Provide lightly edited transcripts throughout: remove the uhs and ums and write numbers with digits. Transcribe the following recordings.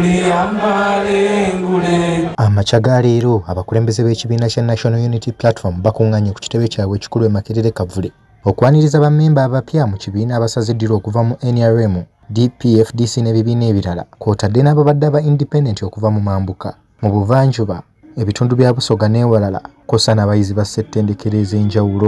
Amachaga leero abakulembeze b'ekibiina kya National Unity Platform bakunganye ku kitebe kyabwe ekikulu e Makerere Kavule okwaniriza bammemba abapya mu kibiina abasaziddira okuva mu NRM, DPFDC n'ebibiina ebirala kw'otadde n'ababadde aba independent okuva mu Mambuka, mu Buvanjuba, ebitundu bya Busoga n'ewalala kw'ossa n'abayizi ba ssettendekero ez'enjawulo.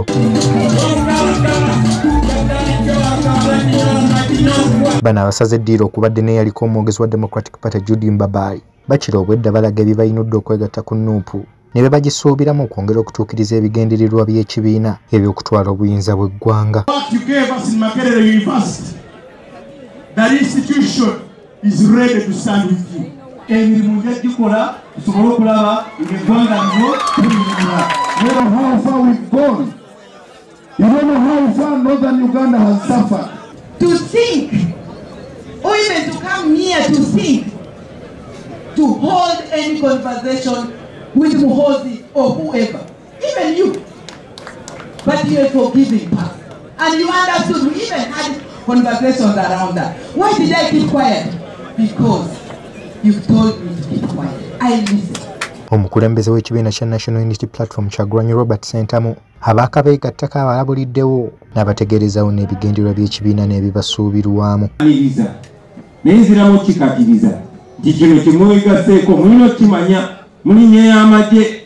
Bano abasaziddira okubadde n'eyaliko omwogezi wa Democratic Party Judy Mbabaali bakira obwedda balaga ebibayinudde okwegatta ku NUP ne be bagisuubiramu okwongera okutuukiriza ebigendererwa by'ekibiina eby'okutwala obuyinza bw'eggwanga. You don't know how far northern Uganda has suffered. To think, or even to come here to think, to hold any conversation with Muhoozi or whoever, even you. But you are forgiving us. And you understood, we even had conversations around that. Why did I keep quiet? Because you told me to keep quiet. I listened. Omukulembeze w'ekibiina kya National Unity Platform Kyagulanyi Robert Sentamu abaakabeegattako abalabuliddewo n'abategeerezawo n'ebigendererwa by'ekibiina n'ebibasuubirwamu. Naye nziramu kikakiriza nti kino kimwegaseeko mulina okimanya mulinnya y'amagye.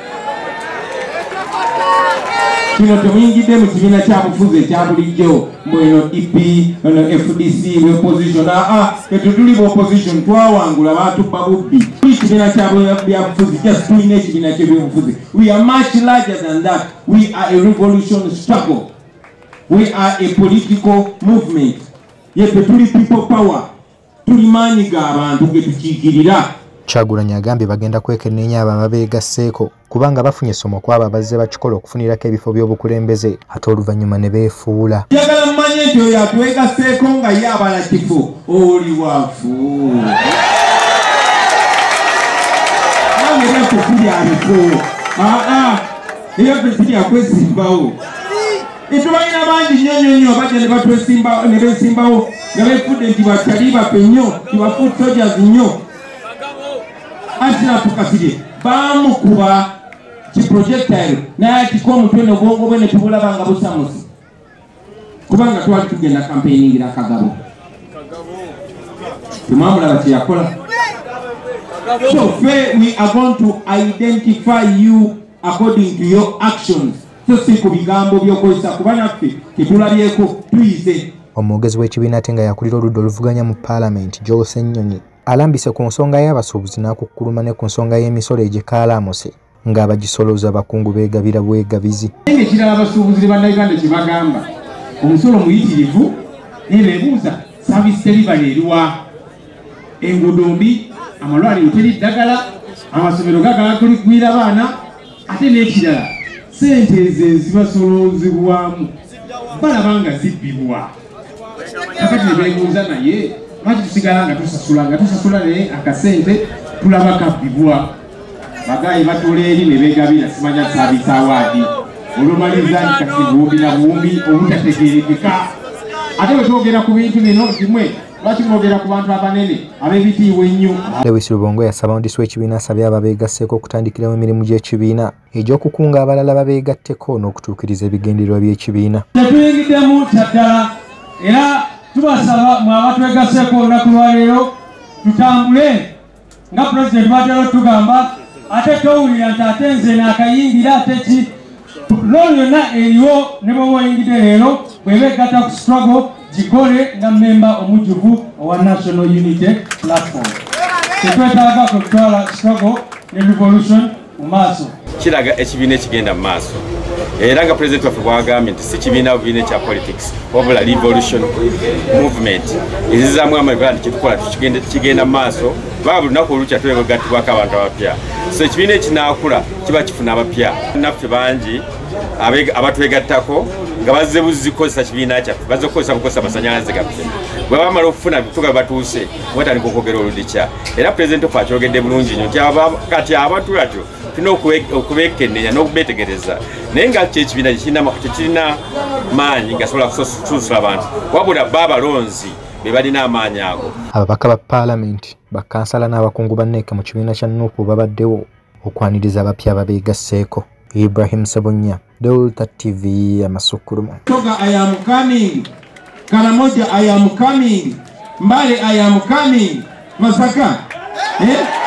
Kino temuyingidde mu kibiina kya bufuzi ekya bulijjo mweno EP ono FDC opposition tetuli mu opposition twawangula batubba bubbi. Kibiina kya bufuzi just tulina ekibiina ky'ebyobufuzi. We are much larger than that. We are a revolution struggle. We are a political movement. Yefe tuli people power. Tuli maanyi g'abantu ge tukiikirira. Kyagulanyi agambye bagenda kwekenneenya abo ababeegasseeko kubanga bafunye essomo ku abo abazze bakikola okufunirako ebifo by'obukulembeze ate oluvannyuma ne beefuula. Njagala mmanye nti oyo atwegasseeko nga ye abalatifu oli wafu. Nange byaffe tulyabiko. Eyaffe tulyakwesiimbawo. Tubalina bangi nnyo bajja ne beesimbawo nga beefudde nti batali bape nnyo tibafu soldiers nnyo. Asina tukasire bamukuba kiprojectile naye atiko omutwe n'obwongo bwe ne tubulaba nga busamusi kubanga twali tugenda campaigningira Kagabo. Tumwamulaba kye yakola. So we are going to identify you according to your actions. So si ku bigambo by'okozesa kuba naffe tetulabyeko tuyize. Omwogezi w'ekibiina ate nga yakulira oludda oluvuganya mu Parliament Joe Ssennyonyi alambise ku nsonga y'abasuubuzi n'akukkuluma ne ku nsonga y'emisolo egyekaalamuse ng'abagisolooza abakungu beegabira bwegabizi. Ekirala abasuubuzi bannayuganda kye bagamba omusolo muyitirivu nebeebuuza saavisi teribali eriwa, enguudo mbi, amalwaliro teri ddagala, amasomero gagala kuligwira baana, ate n'ekirala ssente ezo ezibasoloozebwamu balaba nga zibbibwa. Kakati ne beebuuza naye lwaki tusigala nga tusasula naye akasente tulaba kabbibwa. Bagayi batola eri ne beegabira simanya saavisi awaadi olumaliza nti kati buwumbi na buwumbi obutategeerekeka. Ate bwe twogera ku bintu bino kimwe lwaki mwogera ku bantu abanene ab'ebitiibwa ennyo. Lewis Lubongo yasaba omudisi w'ekibiina asabye ababeegasseeko okutandikirawo emirimu gy'ekibiina egy'okukunga abalala babeegatteko n'okutuukiriza ebigendererwa by'ekibiina. Tetuyingiddemu kyaddala era tubasaba mwe abatwegasseeko olunaku lwaleero tutambule nga pulezidenti bw'atera tugamba ate towulira nti ate nze naakayingira ate ki loolu yonna eriwo ne bw'oba oyingidde leero bw'ebeegatta ku struggle gikole nga mmemba omujjuvu owa National Unity Platform. Tetwetaaga kutwala struggle ne revolution mu maaso. Kiraga ekibiina ekigenda mu maaso. Era nga President waffe bw'agambye nti si kibiina bubiina ekya politics wabula revolution movement ezizaamu amaganda kyetukola kigenda mu maaso baba buli lunaku olukya twegattibwako abantu abapya. So ekibiina ekinaakula kiba kifuna abapya naffe bangi abatwegattako nga bazze buzikozesa kibiina kyaffe bazze kukozesa amasannyalaze gaffe bwe bamala okufuna bituga batuuse mwetandika okwogera oludikya. Era President waffe akyogedde bulungi nnyo nti kati abantu batyo tulina okubeekenneenya n'okubeetegereza naye nga ekibiina tekirina maanyi gasobola kususula abantu wabula bo abalonzi be balina amaanyi ago. Ababaka ba Parliament, bakansala n'abakungu ba NEC mu kibiina kya Nuupu babaddewo okwaniriza abapya ababeegasseeko. Ibrahim Sabunya, Delta TV, Amasukuru. Toga, I am coming. Karamoja, I am coming. Mbale, I am coming. Masaka.